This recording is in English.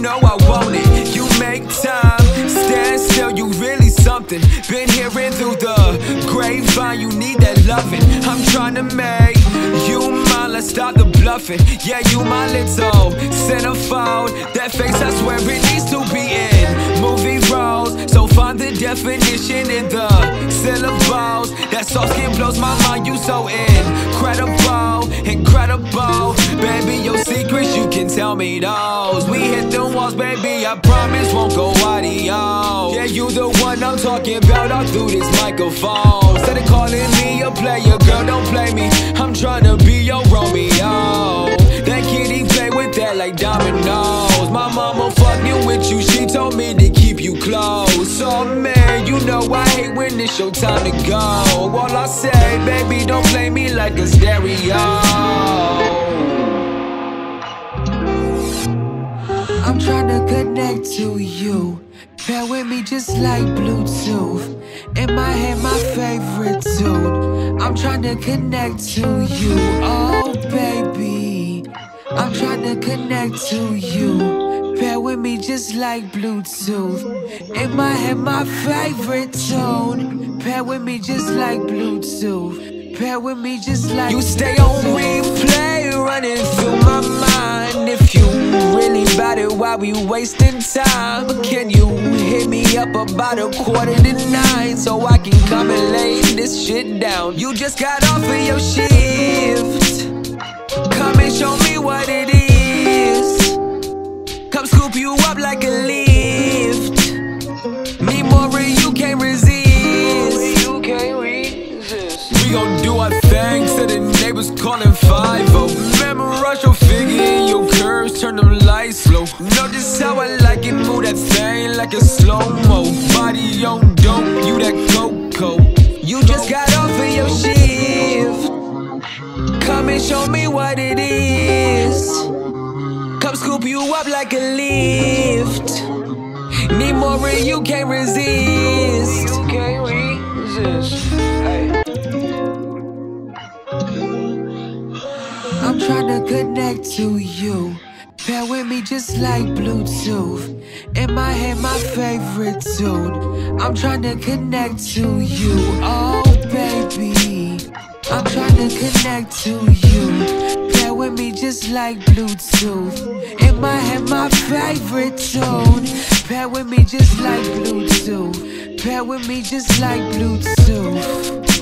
know I want it. You make time, stand still, you really something. Been hearing through the grapevine, you need that loving. I'm trying to make you mine, let's stop the bluffing. Yeah, you my little centerfold. That face, I swear it needs to be in movie roles. So find the definition in the syllables. That soft skin blows my mind, you so incredible, incredible. Baby, your secrets, you can tell me those. We hit the walls, baby, I promise won't go audio. Yeah, you the one I'm talking about all through this microphone. Instead of calling me a player, girl, don't play me. I'm trying to be your Romeo. That kitty play with that like dominoes. My mama fucking with you, she told me to keep you close. Oh man, you know I hate when it's your time to go. All I say, baby, don't play me like a stereo. I'm trying to connect to you. Pair with me just like Bluetooth. In my head, my favorite tune. I'm trying to connect to you. Oh baby, I'm trying to connect to you. Pair with me just like Bluetooth. In my head, my favorite tune. Pair with me just like Bluetooth. Pair with me just like you stay on replay, running through my mind. If you really bout it, why we wasting time? But can you hit me up about 8:45 so I can come and lay this shit down? You just got off of your shift, come and show me what it is. Come scoop you up like a lift. Need more and you can't resist. We gon' do our thing till the neighbors callin' 5-0. Memorize your figure and your curves, turn them lights slow. Know just how I like it, move that thing like a slow-mo. Body on dope, you that cocoa. You just got off of your shift, come and show me what it is. Come scoop you up like a lift. Need more and you can't resist. You can't resist. Hey. I'm trying to connect to you. Pair with me just like Bluetooth. In my head, my favorite tune. I'm trying to connect to you. Oh baby, I'm trying to connect to you. Pair with me just like Bluetooth. In my head, my favorite tune. Pair with me just like Bluetooth. Pair with me just like Bluetooth.